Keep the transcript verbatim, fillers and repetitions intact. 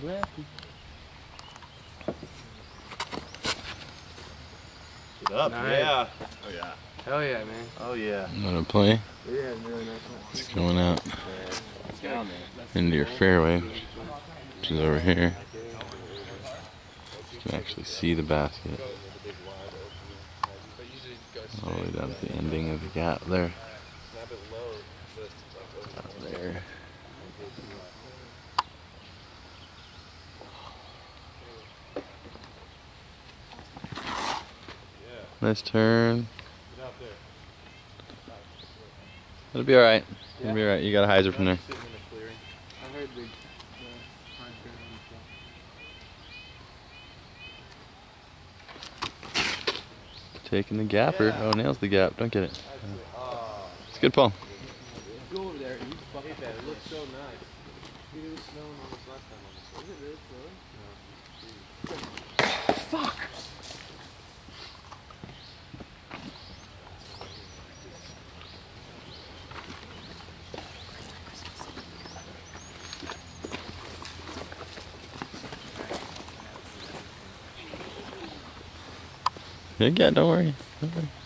Lefty. Get up, Nice. yeah. Oh yeah. Hell yeah, man. Oh yeah. Want to play? Yeah, really nice one. It's going out It's down there. into your fairway, which is over here. You can actually see the basket. All the way down to the ending of the gap there. Down there. Nice turn. It'll be alright. It'll be alright. You got a hyzer from there. I heard the, the Taking the gapper. Oh, nails the gap. Don't get it. It's a good pull. Go over there and you fucking that. It looks so nice. Dude, it was snowing on this last time on this. Is it really snowing? No. Fuck! Yeah, don't worry. Don't worry.